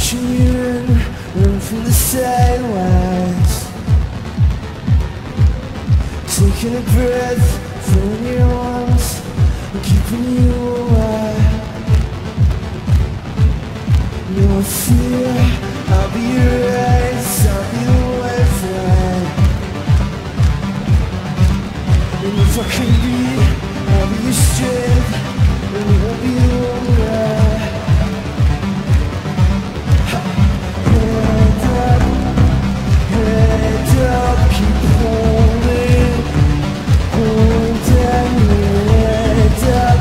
Commuting, running from the sidelines, taking a breath, filling your lungs, and keeping you alive. No fear, I'll be your eyes, I'll be the lifeline. And if I can be, I'll be your strength, and it won't be the one ride. Head up, keep holding, holding your head up,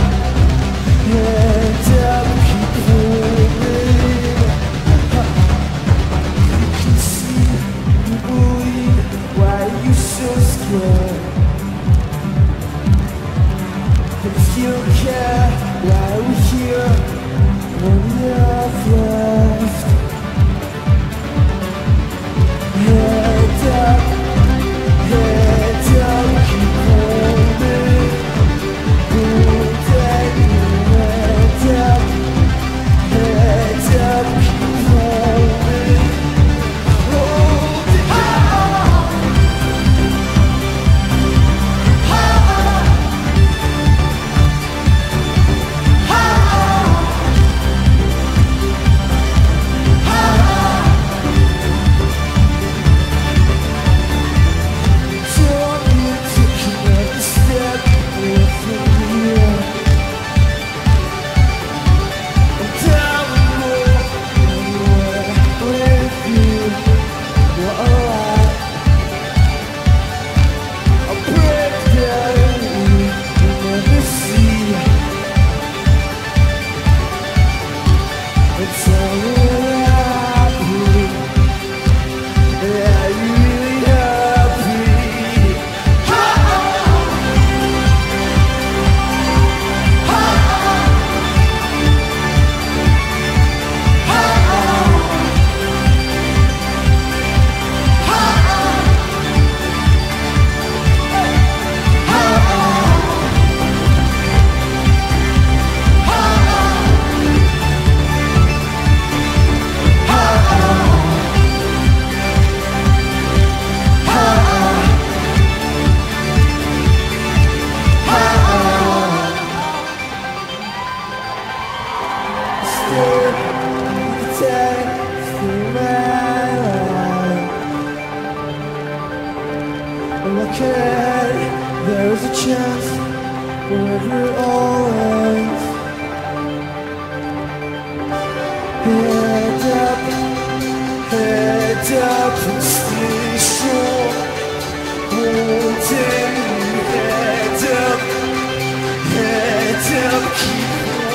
keep holding. You can see, you believe, why are you so scared? If you don't care, why are we here, when we have left? Head up, keep holding, holding your head up, keep holding, holding on. Look ahead, there is a chance wherever it all ends. Head up and stay strong. Holding your head up, keep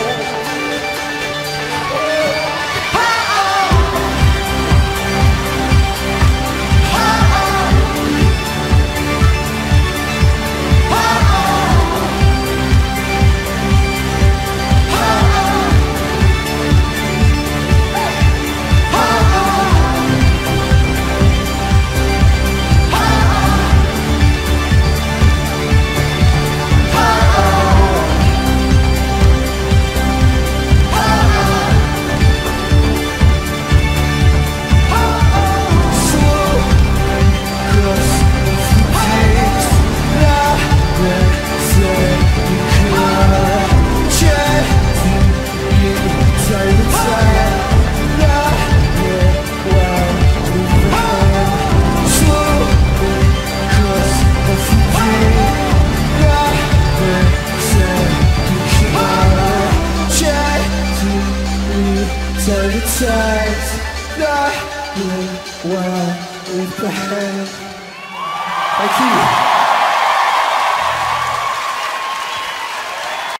tides, not well with the hand. Thank you.